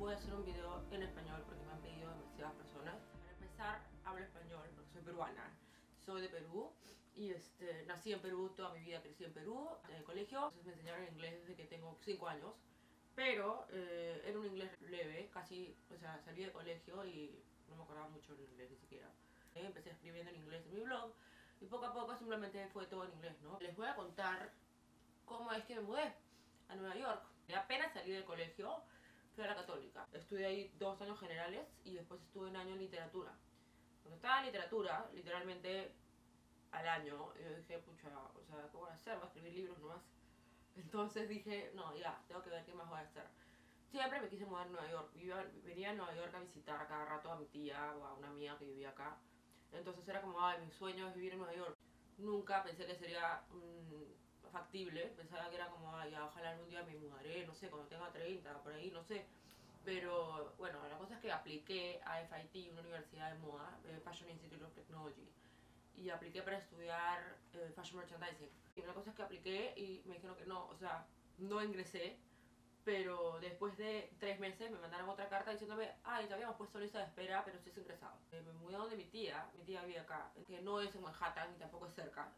voy a hacer un video en español porque me han pedido demasiadas personas. Para empezar, hablo español porque soy peruana. Soy de Perú y nací en Perú, toda mi vida crecí en Perú, en el colegio. Entonces me enseñaron inglés desde que tengo 5 años. Pero era un inglés leve, casi, o sea, salí de colegio y no me acordaba mucho el inglés ni siquiera. Empecé escribiendo en inglés en mi blog y poco a poco simplemente fue todo en inglés, ¿no? Les voy a contar cómo es que me mudé a Nueva York. Apenas salí del colegio, fui a la Católica. Estudié ahí 2 años generales y después estuve un año en literatura. Cuando estaba en literatura, literalmente al año, yo dije, pucha, o sea, ¿qué voy a hacer? Voy a escribir libros nomás. Entonces dije, no, ya, tengo que ver qué más voy a hacer. Siempre me quise mudar a Nueva York. Venía a Nueva York a visitar a cada rato a mi tía o a una amiga que vivía acá. Entonces era como, ay, mi sueño es vivir en Nueva York. Nunca pensé que sería factible. Pensaba que era como, ay, ya, ojalá algún día me mudaré, no sé, cuando tenga 30, por ahí, no sé. Pero bueno, la cosa es que apliqué a FIT, una universidad de moda, Fashion Institute of Technology. Y apliqué para estudiar Fashion Merchandising. Y la cosa es que apliqué y me dijeron que no, o sea, no ingresé. Pero después de 3 meses me mandaron otra carta diciéndome, ay, te habíamos puesto lista de espera, pero sí has ingresado. Me mudé donde mi tía vive acá, que no es en Manhattan ni tampoco es cerca,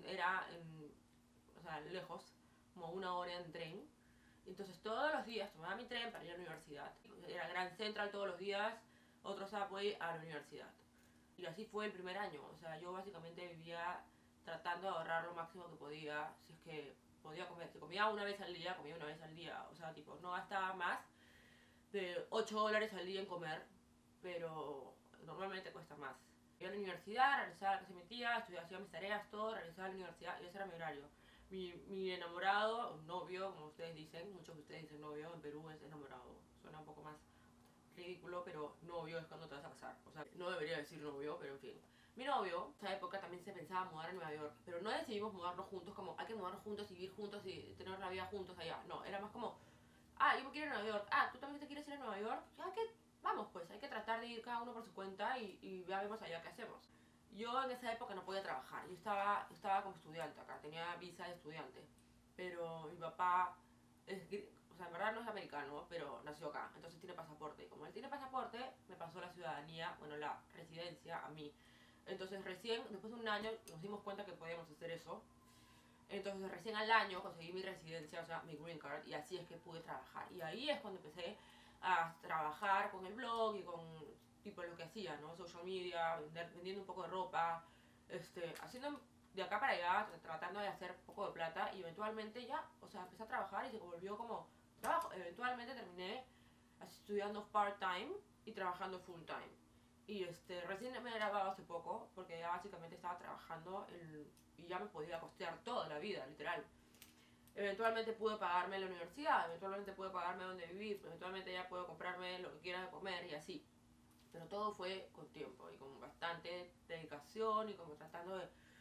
o sea, lejos, como 1 hora en tren. Entonces todos los días tomaba mi tren para ir a la universidad. Era Grand Central todos los días, otro subway a la universidad. Y así fue el primer año, o sea, yo básicamente vivía tratando de ahorrar lo máximo que podía, si es que podía comer. Si comía una vez al día, comía una vez al día, o sea, tipo, no gastaba más de $8 al día en comer, pero normalmente cuesta más. Iba a la universidad, regresaba a la casa de mi tía, estudiaba, hacía mis tareas, todo, regresaba a la universidad y ese era mi horario. Mi enamorado, novio, como ustedes dicen, muchos de ustedes dicen novio, en Perú es enamorado, suena un poco más ridículo, pero novio es cuando te vas a casar. O sea, no debería decir novio, pero en fin. Mi novio, en esa época también se pensaba mudar a Nueva York, pero no decidimos mudarnos juntos como hay que mudarnos juntos y vivir juntos y tener la vida juntos allá. No, era más como, ah, yo me quiero ir a Nueva York, ah, tú también te quieres ir a Nueva York, ya que vamos pues, hay que tratar de ir cada uno por su cuenta y ya vemos allá qué hacemos. Yo en esa época no podía trabajar, yo estaba como estudiante acá, tenía visa de estudiante, pero mi papá o sea, en verdad no es americano, pero nació acá, entonces tiene pasaporte. Y como él tiene pasaporte, me pasó la ciudadanía, bueno, la residencia a mí. Entonces recién, después de un año, nos dimos cuenta que podíamos hacer eso. Entonces recién al año conseguí mi residencia, o sea, mi green card, y así es que pude trabajar. Y ahí es cuando empecé a trabajar con el blog y con tipo lo que hacía, ¿no? Social media, vendiendo un poco de ropa, haciendo de acá para allá, tratando de hacer un poco de plata y eventualmente ya, o sea, empecé a trabajar y se volvió como trabajo. Eventualmente terminé estudiando part-time y trabajando full-time. Y recién me he grabado hace poco porque ya básicamente estaba trabajando y ya me podía costear toda la vida, literal. Eventualmente pude pagarme la universidad, eventualmente pude pagarme donde vivir, eventualmente ya puedo comprarme lo que quiera de comer y así. Pero todo fue con tiempo y con bastante dedicación y como tratando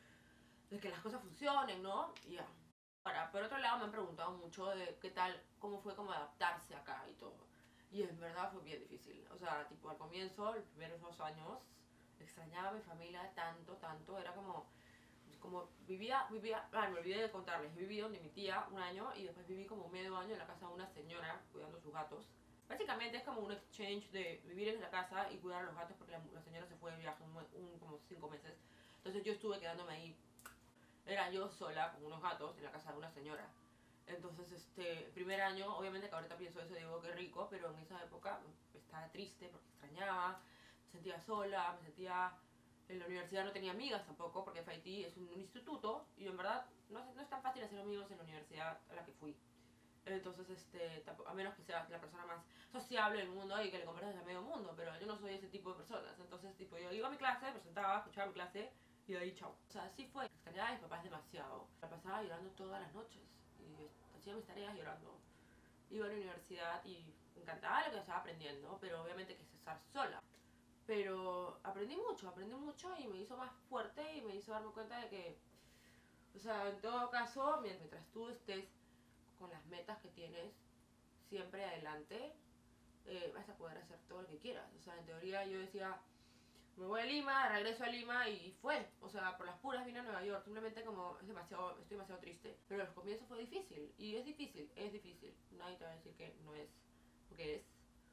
de que las cosas funcionen, ¿no? Y ya. Ahora, por otro lado me han preguntado mucho de qué tal, cómo fue como adaptarse acá y todo. Y en verdad fue bien difícil. O sea, tipo al comienzo, los primeros 2 años, extrañaba a mi familia tanto, tanto. Era como me olvidé de contarles. Viví donde mi tía 1 año y después viví como medio año en la casa de una señora cuidando sus gatos. Básicamente es como un exchange de vivir en la casa y cuidar a los gatos porque la señora se fue de viaje como 5 meses. Entonces yo estuve quedándome ahí. Era yo sola con unos gatos en la casa de una señora. Entonces, el primer año, obviamente que ahorita pienso eso, digo qué rico, pero en esa época estaba triste porque extrañaba, me sentía sola, me sentía... En la universidad no tenía amigas tampoco, porque FIT es un instituto y en verdad no es tan fácil hacer amigos en la universidad a la que fui. Entonces, a menos que seas la persona más sociable del mundo y que le converses a medio mundo, pero yo no soy ese tipo de personas. Entonces, tipo, yo iba a mi clase, me sentaba, escuchaba mi clase y de ahí chao. O sea, así fue. Extrañaba a mis papás demasiado. La pasaba llorando todas las noches y hacía mis tareas llorando. Iba a la universidad y me encantaba lo que estaba aprendiendo, pero obviamente que estar sola. Pero aprendí mucho y me hizo más fuerte y me hizo darme cuenta de que, o sea, en todo caso, mientras tú estés con las metas que tienes siempre adelante, vas a poder hacer todo lo que quieras. O sea, en teoría yo decía, me voy a Lima, regreso a Lima y fue. O sea, por las puras vine a Nueva York. Simplemente como estoy demasiado triste. Pero el comienzo fue difícil. Y es difícil, es difícil. Nadie te va a decir que no es, porque es.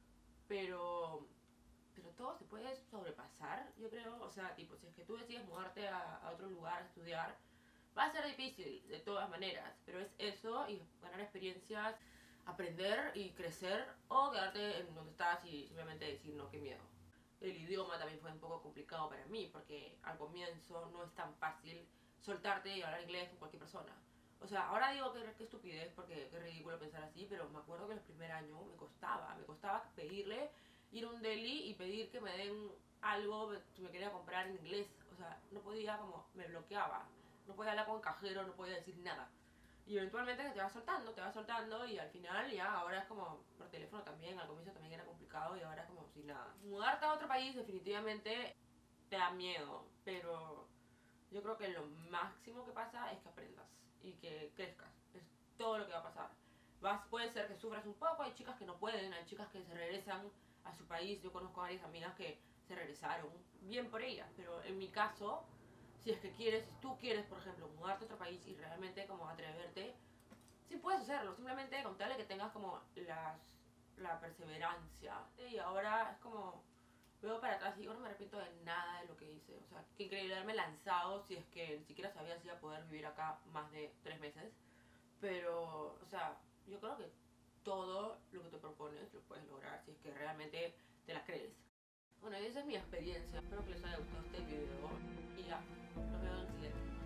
pero todo se puede sobrepasar, yo creo. O sea, tipo, si es que tú decides mudarte a otro lugar a estudiar, va a ser difícil de todas maneras, pero es eso y ganar experiencias, aprender y crecer, o quedarte en donde estás y simplemente decir no, qué miedo. El idioma también fue un poco complicado para mí, porque al comienzo no es tan fácil soltarte y hablar inglés con cualquier persona. O sea, ahora digo que estupidez, porque qué ridículo pensar así, pero me acuerdo que los primeros años me costaba pedirle, ir a un deli y pedir que me den algo si me quería comprar en inglés. O sea, no podía, como me bloqueaba, no podía hablar con el cajero, no podía decir nada. Y eventualmente te vas soltando y al final ya ahora es como por teléfono también, al comienzo también era complicado y ahora es como sin nada. Mudarte a otro país definitivamente te da miedo, pero yo creo que lo máximo que pasa es que aprendas y que crezcas. Es todo lo que va a pasar. Puede ser que sufras un poco, hay chicas que no pueden, hay chicas que se regresan a su país. Yo conozco a varias amigas que se regresaron, bien por ellas, pero en mi caso, si es que quieres, si tú quieres, por ejemplo, mudarte a otro país y realmente como atreverte, sí puedes hacerlo, simplemente contarle que tengas como la perseverancia. Y ahora es como, veo para atrás y digo, no me arrepiento de nada de lo que hice. O sea, qué increíble haberme lanzado si es que ni siquiera sabía si iba a poder vivir acá más de 3 meses. Pero, o sea, yo creo que todo lo que te propones lo puedes lograr si es que realmente te la crees. Bueno, y esa es mi experiencia. Espero que les haya gustado este video. Y ya, nos vemos en el siguiente.